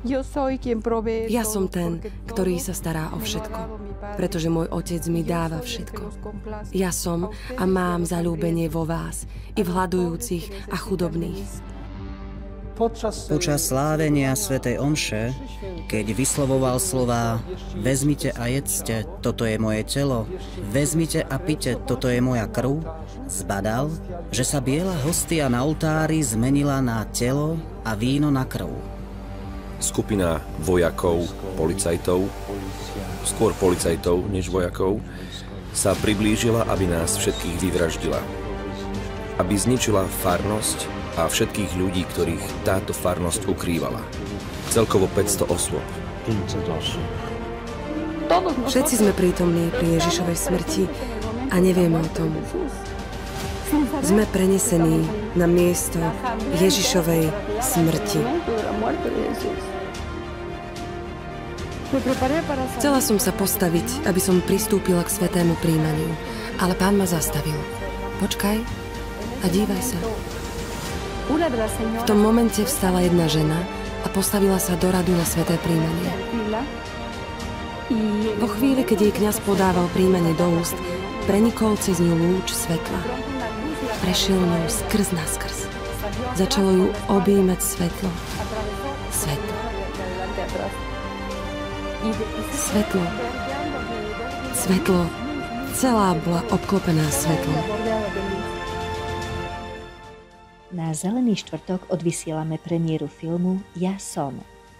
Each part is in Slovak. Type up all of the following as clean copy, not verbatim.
Ja som ten, ktorý sa stará o všetko, pretože môj otec mi dáva všetko. Ja som a mám zaľúbenie vo vás, i v hladujúcich a chudobných. Počas slávenia svätej omše, keď vyslovoval slová "Vezmite a jedzte, toto je moje telo, vezmite a pite, toto je moja krv", zbadal, že sa biela hostia na oltári zmenila na telo a víno na krv. Skupina vojakov, policajtov, skôr policajtov než vojakov, sa priblížila, aby nás všetkých vyvraždila. Aby zničila farnosť a všetkých ľudí, ktorých táto farnosť ukrývala. Celkovo 500 osôb. Všetci sme prítomní pri Ježišovej smrti a nevieme o tom. Sme prenesení na miesto Ježišovej smrti. Chcela som sa postaviť, aby som pristúpila k svätému príjmaniu, ale Pán ma zastavil. Počkaj a dívaj sa. V tom momente vstala jedna žena a postavila sa do radu na sväté príjmanie. Vo chvíli, keď jej kňaz podával príjmanie do úst, prenikol cez ňu lúč svetla. Prešiel ňou skrz naskrz. Začalo ju objímať svetlo. Svetlo. Svetlo. Svetlo. Celá bola obklopená svetlom. Na Zelený štvrtok odvysielame premiéru filmu Ja som.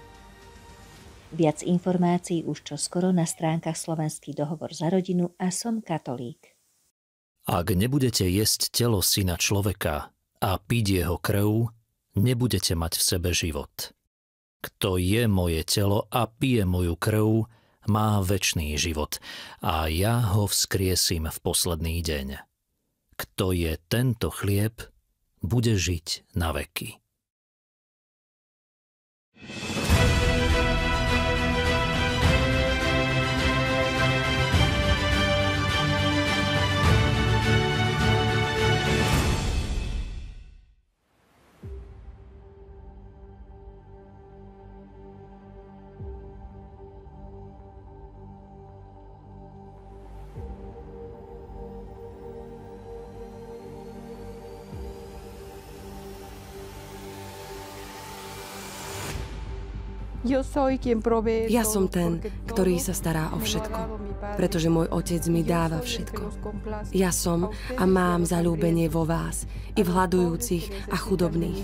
Viac informácií už čoskoro na stránkach Slovenský dohovor za rodinu a Som katolík. Ak nebudete jesť telo Syna človeka a piť jeho krv, nebudete mať v sebe život. Kto je moje telo a pije moju krv, má večný život a ja ho vzkriesím v posledný deň. Kto je tento chlieb, bude žiť na veky. Ja som ten, ktorý sa stará o všetko, pretože môj otec mi dáva všetko. Ja som a mám zaľúbenie vo vás, i v hladujúcich a chudobných.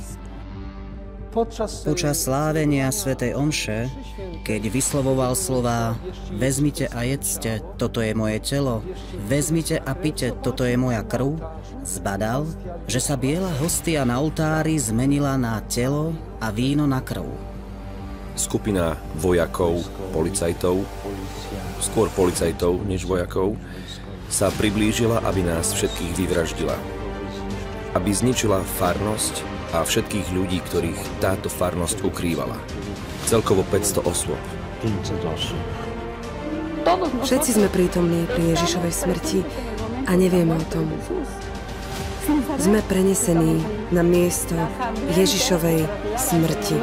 Počas slávenia svätej omše, keď vyslovoval slová "Vezmite a jedzte, toto je moje telo, vezmite a pite, toto je moja krv", zbadal, že sa biela hostia na oltári zmenila na telo a víno na krv. Skupina vojakov, policajtov, skôr policajtov než vojakov, sa priblížila, aby nás všetkých vyvraždila. Aby zničila farnosť a všetkých ľudí, ktorých táto farnosť ukrývala. Celkovo 500 osôb. Všetci sme prítomní pri Ježišovej smrti a nevieme o tom. Sme prenesení na miesto Ježišovej smrti.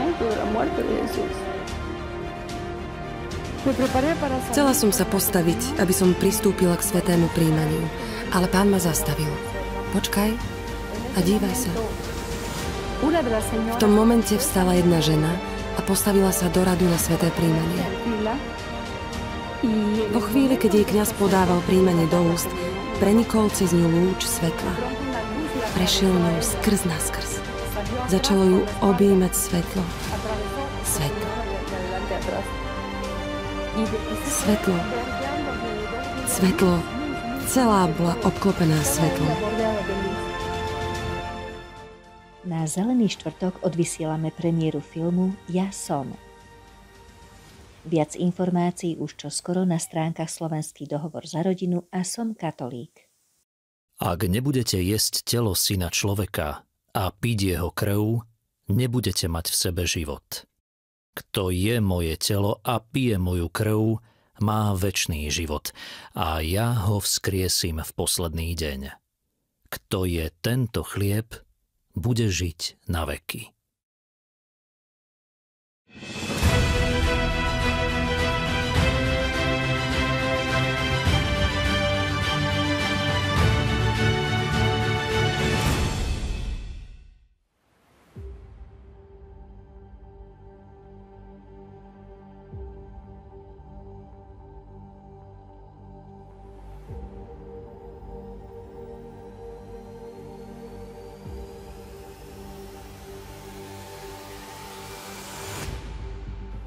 Chcela som sa postaviť, aby som pristúpila k svätému príjmaniu, ale Pán ma zastavil. Počkaj a dívaj sa. V tom momente vstala jedna žena a postavila sa do radu na sväté príjmanie. Vo chvíli, keď jej kňaz podával príjmanie do úst, prenikol cez ňu lúč svetla. Prešiel ňou skrz naskrz. Začalo ju objímať svetlo. Svetlo. Svetlo. Svetlo. Celá bola obklopená svetlom. Na Zelený štvrtok odvysielame premiéru filmu Ja som. Viac informácií už čoskoro na stránkach Slovenský dohovor za rodinu a Som katolík. Ak nebudete jesť telo Syna človeka a piť jeho krv, nebudete mať v sebe život. Kto je moje telo a pije moju krv, má večný život a ja ho vzkriesím v posledný deň. Kto je tento chlieb, bude žiť na veky.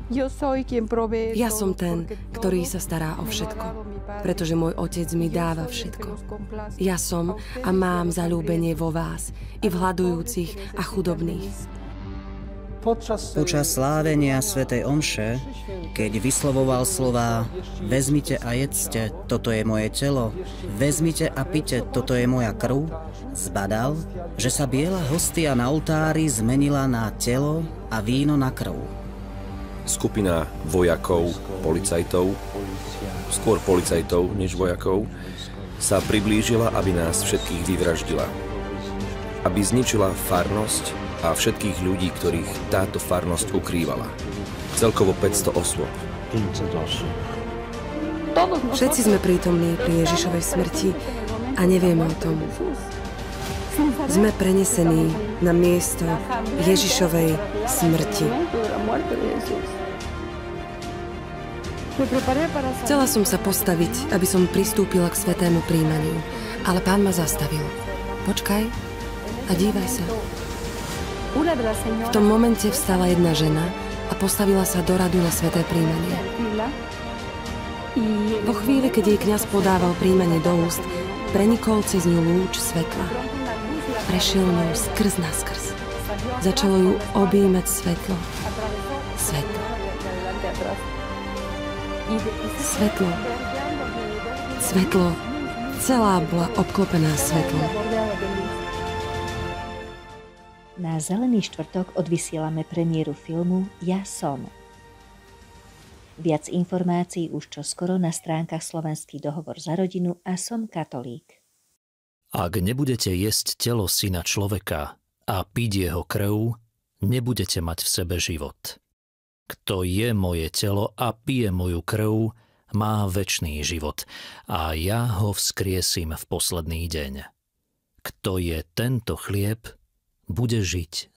Ja som ten, ktorý sa stará o všetko, pretože môj otec mi dáva všetko. Ja som a mám zaľúbenie vo vás, i v hladujúcich a chudobných. Počas slávenia svätej omše, keď vyslovoval slová vezmite a jedzte, toto je moje telo, vezmite a pite, toto je moja krv, zbadal, že sa biela hostia na oltári zmenila na telo a víno na krv. Skupina vojakov, policajtov, skôr policajtov než vojakov, sa priblížila, aby nás všetkých vyvraždila. Aby zničila farnosť a všetkých ľudí, ktorých táto farnosť ukrývala. Celkovo 500 osôb. Všetci sme prítomní pri Ježišovej smrti a nevieme o tom. Sme prenesení na miesto Ježišovej smrti. Chcela som sa postaviť, aby som pristúpila k svätému príjmaniu, ale Pán ma zastavil. Počkaj a dívaj sa. V tom momente vstala jedna žena a postavila sa do radu na sväté príjmanie. Vo chvíli, keď jej kňaz podával príjmanie do úst, prenikol cez ňu lúč svetla. Prešiel ňou skrz naskrz. Začalo ju objímať svetlo. Svetlo. Svetlo. Svetlo. Celá bola obklopená svetlom. Na Zelený štvrtok odvysielame premiéru filmu Ja som. Viac informácií už čoskoro na stránkach Slovenský dohovor za rodinu a Som katolík. Ak nebudete jesť telo Syna človeka a piť jeho krv, nebudete mať v sebe život. Kto je moje telo a pije moju krv, má večný život a ja ho vzkriesím v posledný deň. Kto je tento chlieb, bude žiť